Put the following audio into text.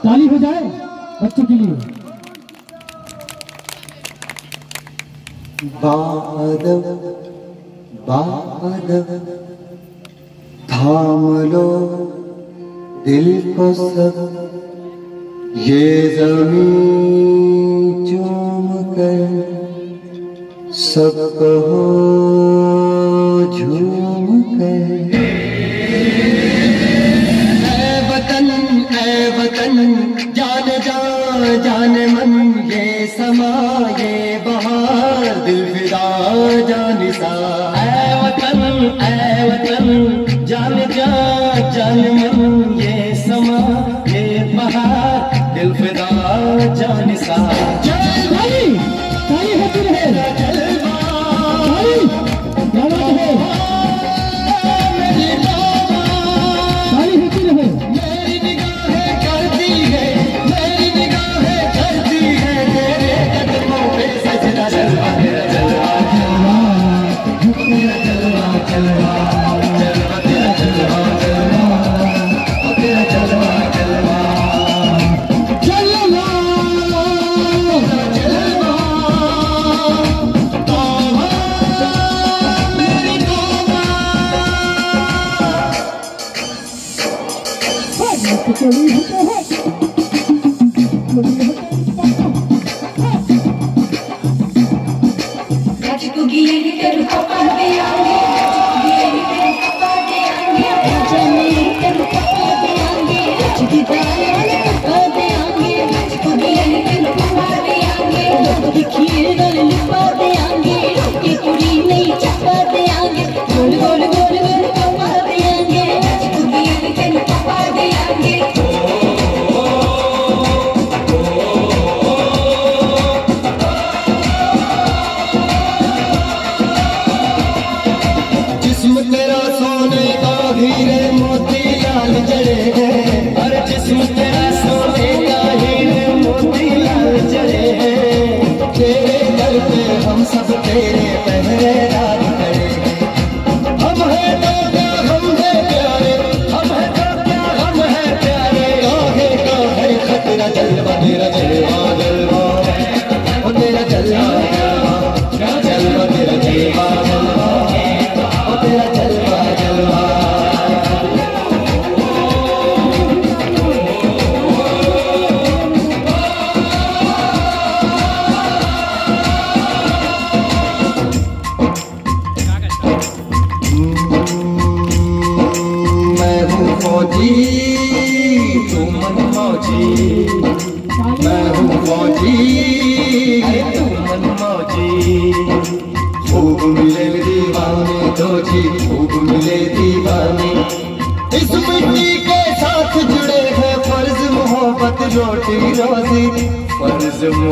ताली हो जाए बच्चों के लिए। बादल बादल थाम लो दिल को सब, ये ज़मीं चूम कर सब कहो झूम कर। ऐ वतन जान जा जान मन, ये समा ये बहार दिल फिदा जानिसा। ऐ वतन जान जा जान मन, ये समा ये बहार दिल फिदा जानिसा। ताली होती रहे, ताली क्या बात है, ताली होती रहे। मेरी निगाहें करती है, मेरी निगाहें करती है तेरे कदमों पे सजदा। जलवा तेरा जलवा तेरा जलवा जलवा जलवा तेरा जलवा जलवा तेरा जलवा जलवा तेरा सोने का हीरे मोती लाल जड़े हैं, हर जिस्म तेरा सोने का हीरे मोती लाल जड़े हैं। तेरे दर पे हम सब तेरे पहरेदार खड़े हैं। हम हैं तो क्या हम हैं प्यारे, हम हैं तो क्या हम हैं प्यारे। काहे का है खतरा, जलवा तेरा जलवा जलवा ओ तेरा जलवा जलवा जलवा तेरा जलवा जलवा तेरा जलवा जलवा। मैं हूँ फौजी तू मन मौजी, मैं हूँ फौजी तू मन मौजी। खूब मिले दीवाने दो जी, खूब मिले दीवाने। इस मिट्टी के साथ जुड़े हैं फर्ज मोहब्बत रोटी रोजी, फर्ज